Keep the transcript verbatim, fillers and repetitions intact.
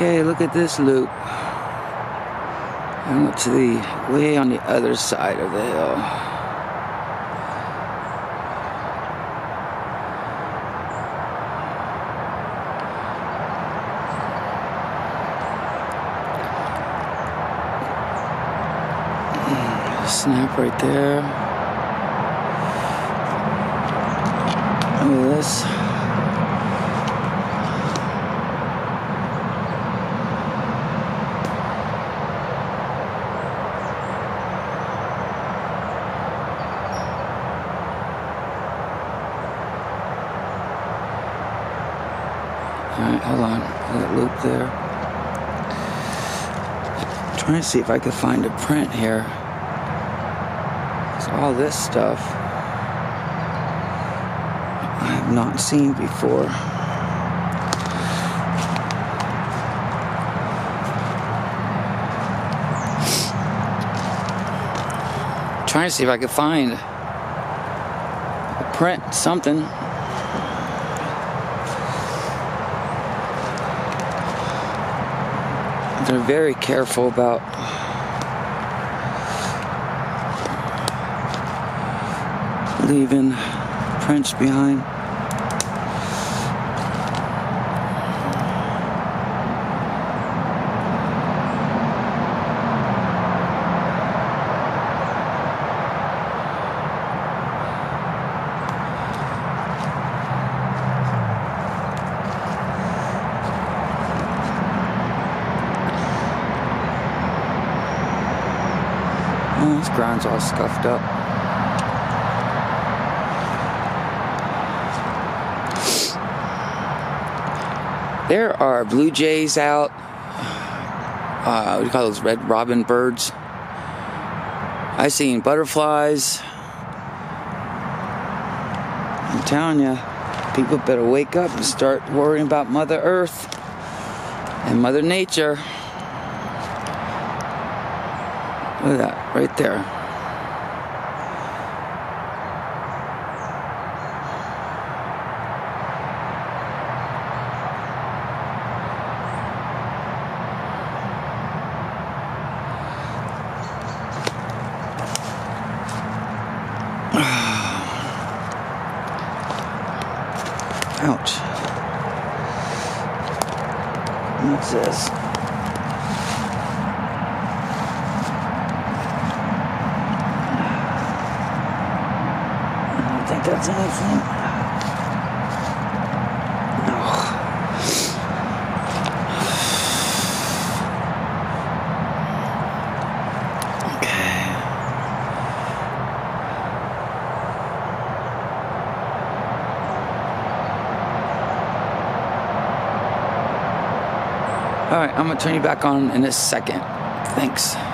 Okay, look at this loop. I went to the way on the other side of the hill. Snap right there. Look at this. Alright, hold on. That loop there. I'm trying to see if I can find a print here. So all this stuff I have not seen before. I'm trying to see if I can find a print, something. They're very careful about leaving prints behind. Oh, this ground's all scuffed up. There are blue jays out. Uh, what do you call those? Red robin birds. I've seen butterflies. I'm telling you, people better wake up and start worrying about Mother Earth and Mother Nature. Look at that, right there. Ouch. What's this? I don't think that's anything. No. Okay. All right, I'm gonna turn you back on in a second. Thanks.